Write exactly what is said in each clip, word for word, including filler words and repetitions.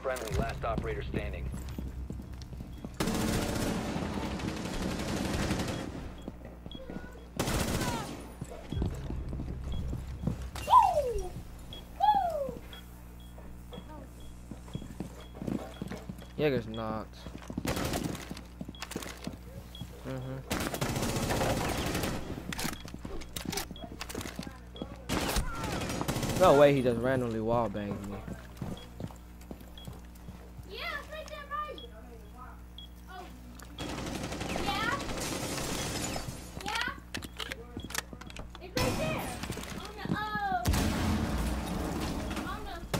friendly, last operator standing. Jaeger's knocked. Mm-hmm. No way he just randomly wall banged me. Yeah, it's right there, right? Oh. Yeah? Yeah? It's right there. On the, oh. On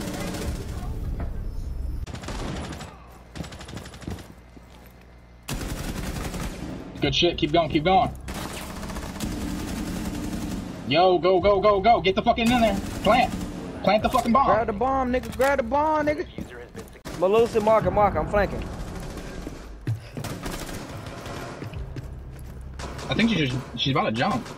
the... Good shit. Keep going. Keep going. Yo, go, go, go, go. Get the fucking in there. Plant. Plant the fucking bomb. Grab the bomb, nigga. Grab the bomb, nigga. Malusi, marker, marker. I'm flanking. I think she just, she's about to jump.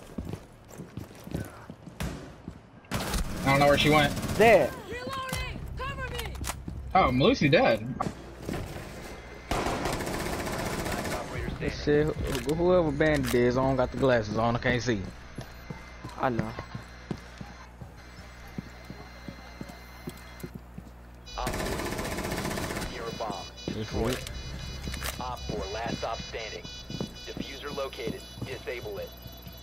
I don't know where she went. Dead. Reloading! Cover me! Oh, Malusi dead. This shit, wh- whoever bandit is, I don't got the glasses on. I can't see. I know. Op four, near a bomb. Destroy it. Op four, last stop standing. Diffuser located. Disable it.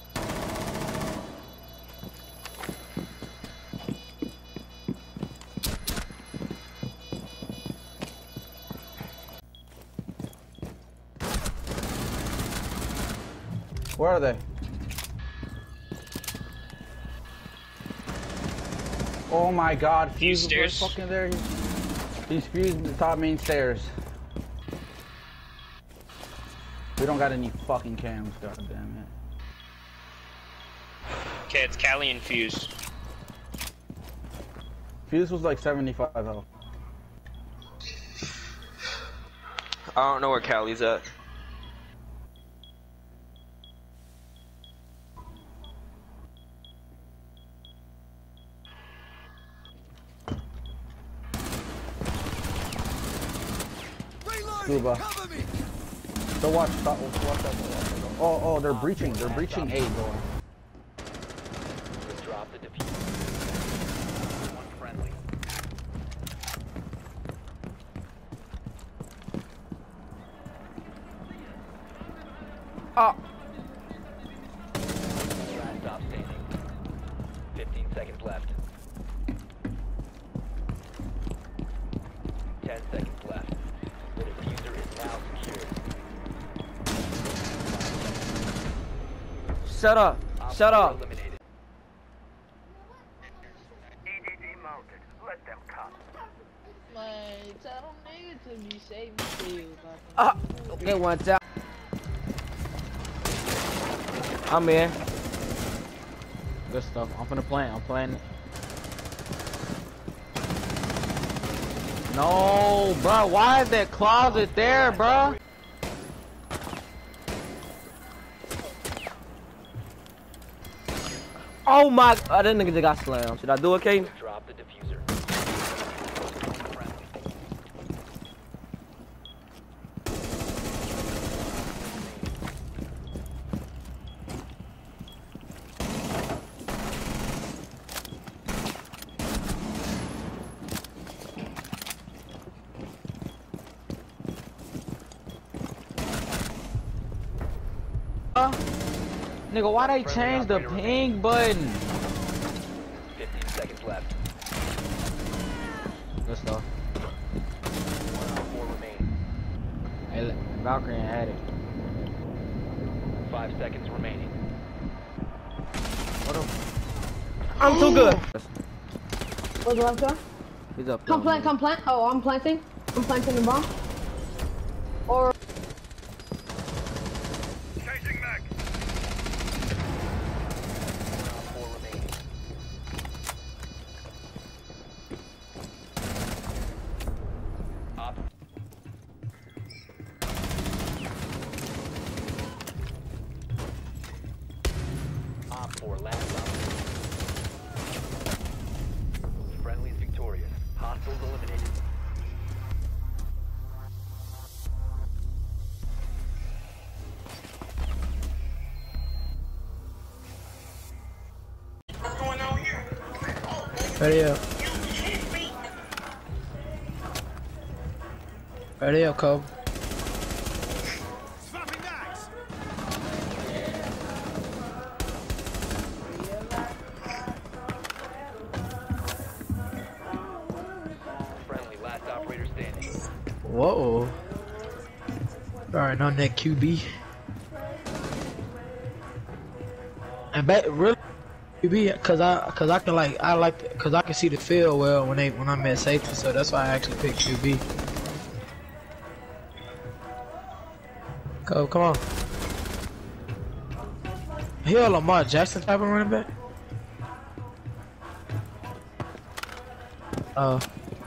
Where are they? Oh my god, Fuse was fucking there. He's fused the top main stairs. We don't got any fucking cams, god damn it. Okay, it's Callie and Fuse. Fuse was like seventy-five health. I don't know where Callie's at. Scuba. So watch, stop, watch that, watch that. Oh, oh, they're breaching, they're breaching A door. Drop the diffuser. One friendly. Oh. Last stop standing. Fifteen seconds left. Ten seconds left. The diffuser is now secured. Shut up. Op Shut four up. eliminated. E D D mounted. Let them come. Mas tell them niggas to be safe and still, Ah. Okay, one tap. I'm in. Good stuff. I'm finna plant. I'm planting. No, bro. Why is that closet there, bro? Oh my! Oh, that nigga just got slammed. Should I do it, Kate? Drop the diffuser. Uh, nigga, why they change the ping button? Fifteen seconds left. Good stuff. One out of four remaining. Hey, look, Valkyrie had it. Five seconds remaining. What up? I'm too good. Where's the left door? He's up. Come there, plant, man. come plant. Oh, I'm planting. I'm planting the bomb. Or Chasing back. One out of four remaining. Op. Op four, last op. Friendly's victorious. Hostiles eliminated. Ready up. Ready up, Cole. Friendly, last operator standing. Whoa. Alright, on that Q B. And back really Q B, cause I cause I can like I like cause I can see the field well when they when I'm at safety, so that's why I actually picked Q B. Go, come on. He a Lamar Jackson type of running back. Uh.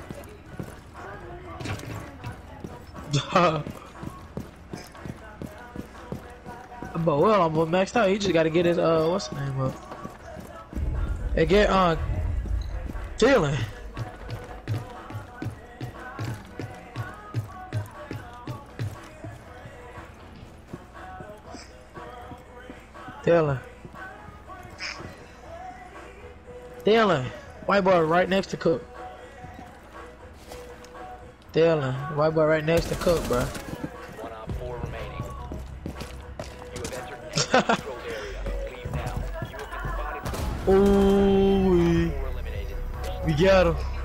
But well, I'm maxed out. He just gotta get his uh, what's the name up? Hey, get uh, Dylan. Dylan. Dylan. White boy right next to Cook. Dylan. White boy right next to Cook, bro. One op four remaining. You have entered the controlled area. Leave now. You have been spotted. Ooh, we, we got him.